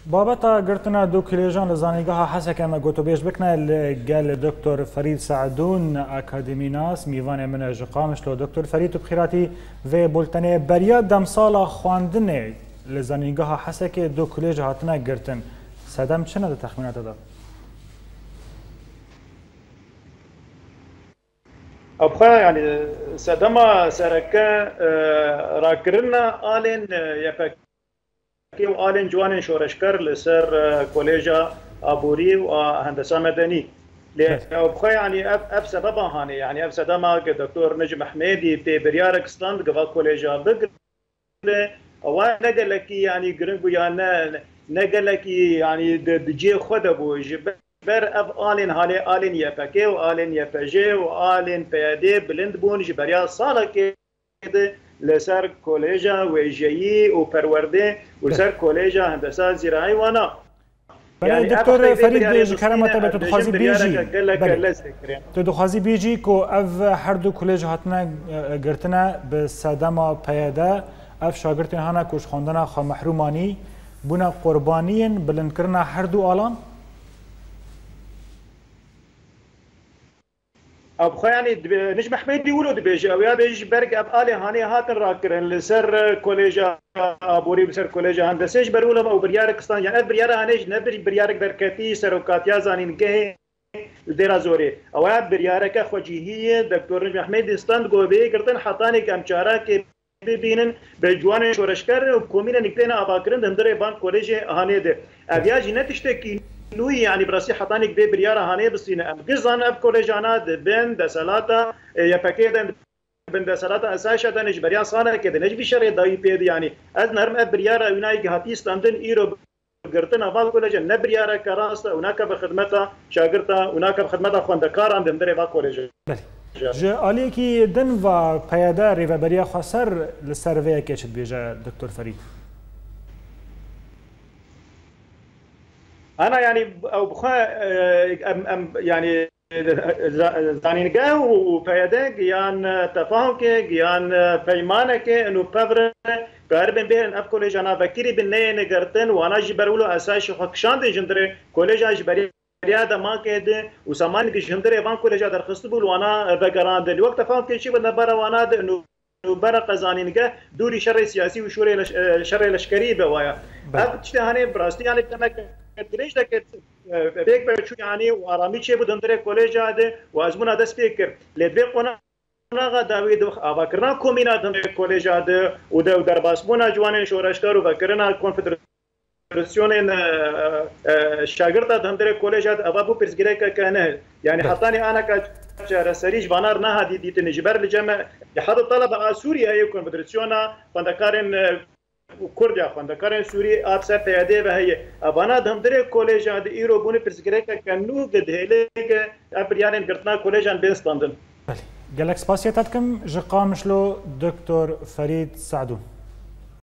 بابتا قرتنا دو كليجان لزانيقها حسك اما قوتو بيش بكنا قال دكتور فريد سعدون اكاديمي ناس ميوان من جقامش لو دكتور فريد بخيراتي في بولتني بريا دمسالا خواندني لزانيقها حسك دو كليج هاتنا قرتن سدم چنه ده تخمينات ده؟ ابخا يعني سدما سركه راكرنا آلين يفك و آلین جوان شورشکر لسر کوليجا ابوري وهندسه مدني لأبخا يعني اف سببا هاني يعني اف سدما دكتور نجم حميدي في بريارك ستاند قبل كوليجا بقر او نقل لك يعني جرنجو يعني نقل لك يعني دجي خد ابو جبر اف آلين هالي آلين يفكي وآلين يفجي وآلين بيادي بلند بون جبريا صالة كده لسر كوليجا وجيي وبرورده ولسر كوليجا هندسه زراعي وانا يعني دكتور فريد كرامته بتدخازي بيجي تدخازي بيجي كو اف هردو كوليج هاتنا قرتنا بسدما بياده اف شاگردين هانا كوش خوندنا خا محروماني بونا قربانيين بلندكرنا هردو آلان ابخا يعني نجم حميدي ولو دبيجي او يا بيجي برق اب الي هاني هاتن راكرن لسر كوليجا ابوري بسر كوليجا هندسه برولم او برياركستان يعني بريار هانيج نبري بريارك بركتي سروكاتيا زانين جه ديرا زوري او يا بريارك خوجيهيه دكتور نجم حميدي ستاند جو بي قرتن حطاني كمچارا كي ببینن به جوان شورشکر و کومین نکتنا اباکرند هندره بان کوليجي هاني ده ابيا جنتشتكي لوي يعني براسي حطاني كبي بريارة هاني بسينا ام قزان اب كوليجانات بين دسالاتا يفكيدن بين دسالاتا اساشا دنج بريا صانا كده نجبي شري داي بيد يعني از نرم اب بريارة يوناي هاتي ستاندن ايرو قرتنا فال كوليجا نبريارة كراستا هناك بخدمتها شاغرتا هناك بخدمتها خوندكار عند مدري فال كوليجا جا آلیکی دن و پیاده ریوبریا خسر لسروی کشت بیجا دکتور فرید انا يعني او بخا يعني زانينجا وبياده جيان تفاهم كي جيان بيمانه كي انه بفر قاربن بين اف كوليج انا بكيري بنيه نغرتن وانا جبرولو اساس خكشان دي جندري كوليج جبري رياده ما كده وسمان كي جندري بان كوليج درخصت بول وانا بقراند الوقت فاهم كي شي بنبر وانا انه برا قزانينجا دوري شر سياسي وشوري شر لشكري بوايا ابتشتي هاني براستي يعني تمك دريش دك بيك بشو يعني وارامي شي بدندره كوليج هذا وازمنا دس فكر لدبي قنا غا داوود افكرنا كومينا دندره كوليج هذا ودرباسبونا جوان شورشكار وفكرنا كونفدراسيون شاگرد دندره كوليج هذا ابو برزغريكا كان يعني حطاني انا كرسريج بانار نهدي دي تنجبر لجمع لحد الطلبه سوريا هي كونفدراسيون فندكارن كرديا خوندكارن سوري ابسا پیاده و هي ابانا دمدره کالج اد ایرو بونه پرسگريكا كانو قدهلك ابريان قرتنا كوليجان بينستاندن بله گلکس پاسیتاتکم جقامشلو دكتور فريد سعدون